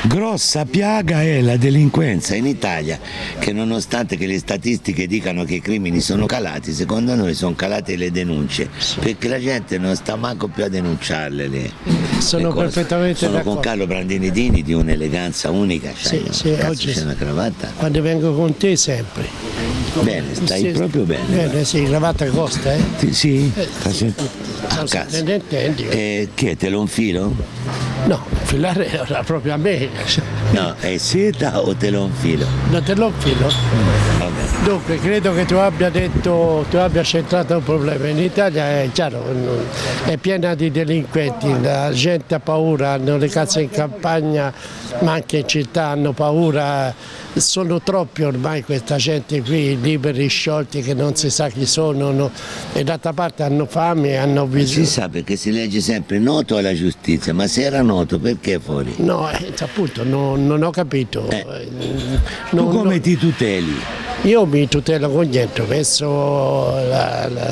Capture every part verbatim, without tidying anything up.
grossa piaga è la delinquenza in Italia, che nonostante che le statistiche dicano che i crimini sono calati, secondo noi sono calate le denunce, perché la gente non sta manco più a denunciarle le, sono le cose. perfettamente Sono d'accordo. con Carlo Brandini Dini di un'eleganza unica, Sì, cioè, sì, cazzo, oggi c'è una cravatta. quando vengo con te sempre. Bene, stai Sì, proprio bene. Bene, sì, cravatta costa, eh? Sì, sì. Eh, Sta se- sono a casa. sempre intendi. Eh, che te lo infilo? No, filare era proprio a me. No, è seta o te lo infilo? Non te lo filo. Vabbè. Dunque, credo che tu abbia detto, tu abbia centrato un problema. In Italia è chiaro, è piena di delinquenti, la gente ha paura, hanno le case in campagna, ma anche in città hanno paura. Sono troppi ormai questa gente qui, liberi, sciolti, che non si sa chi sono, no? E d'altra parte hanno fame, hanno Si bisogno. sa perché si legge sempre noto alla giustizia, ma se era noto perché fuori? No, eh, appunto, non, non ho capito. Eh. Tu Non- come non- ti tuteli? Io mi tutelo con niente, ho messo la, la,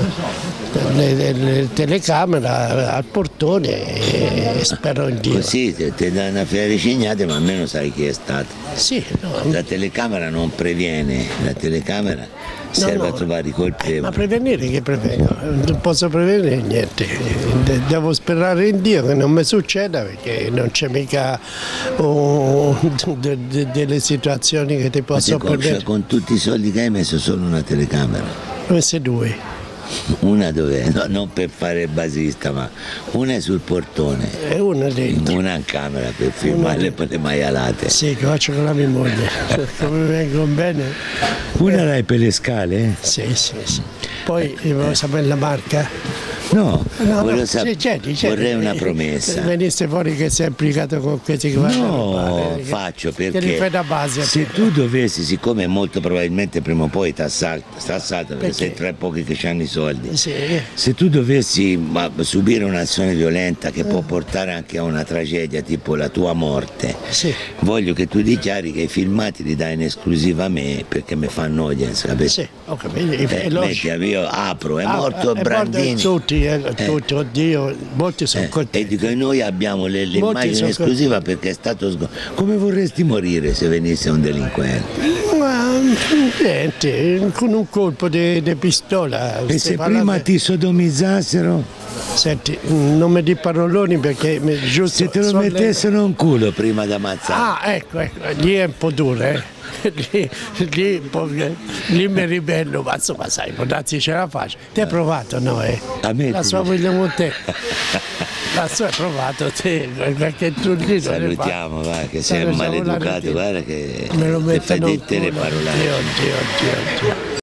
le, le- le telecamere al portone e spero in Dio. Così ti ti dai una fiaricignata, ma almeno sai chi è stato. Sì, no, La telecamera non previene, la telecamera serve no. a trovare i ma colpevoli. prevenire che prevengo? Non posso prevenire niente, De- devo sperare in Dio che non mi succeda perché non c'è mica oh, de- de- delle situazioni che ti Ma posso te con, cioè, permettere. con tutti i soldi che hai messo solo una telecamera. Queste due. Una dove? No, non per fare il basista, ma una è sul portone, E una dentro. una in camera per filmare le, le maialate. Sì, che faccio con la mia moglie. Come vengono bene? Una l'hai per le scale? Sì, sì, sì. Poi eh, volevo sapere la marca. No, No, volevo no, sap- sì, certo, certo. vorrei una Eh, promessa. Venisse fuori che sei implicato con questi che vanno a No, rubare, che- faccio che li perché fai da base. se tu dovessi, siccome molto probabilmente prima o poi ti assalta, perché Perché? sei tra i pochi che hanno i soldi, Sì, se tu dovessi ma, subire un'azione violenta che può portare anche a una tragedia tipo la tua morte, sì, voglio che tu dichiari che i filmati li dai in esclusiva a me perché mi fanno audience, capisci? sì, ho capito. Eh, È logico. metti, io apro, è Ah, morto è Brandini. Tutti, eh, tutti, oddio, molti sono Eh, e contenti. dico, noi abbiamo le, le Molti immagini sono esclusiva perché è stato sgo- come vorresti morire se venisse un delinquente? Ma niente, con un colpo di di pistola. E se Stai prima parlando- ti sodomizzassero, Senti, non mi di paroloni perché mi- giusto. se te lo sono le- mettessero in culo prima di ammazzare? Ah, ecco, ecco, lì è un po' duro, eh. Lì, lì, un po'- lì mi ribello, ma insomma sai, può darsi ce la faccio. Ti hai provato, no? Eh? A me La ti- sua moglie con te. La sua hai provato, te, perché tu lì non ne fai. Salutiamo, va, che sei Salutiamo la maleducato, retina. guarda che Me lo ti fai mettono in dette le culo. parolacce. Oddio, oddio, oddio, oddio.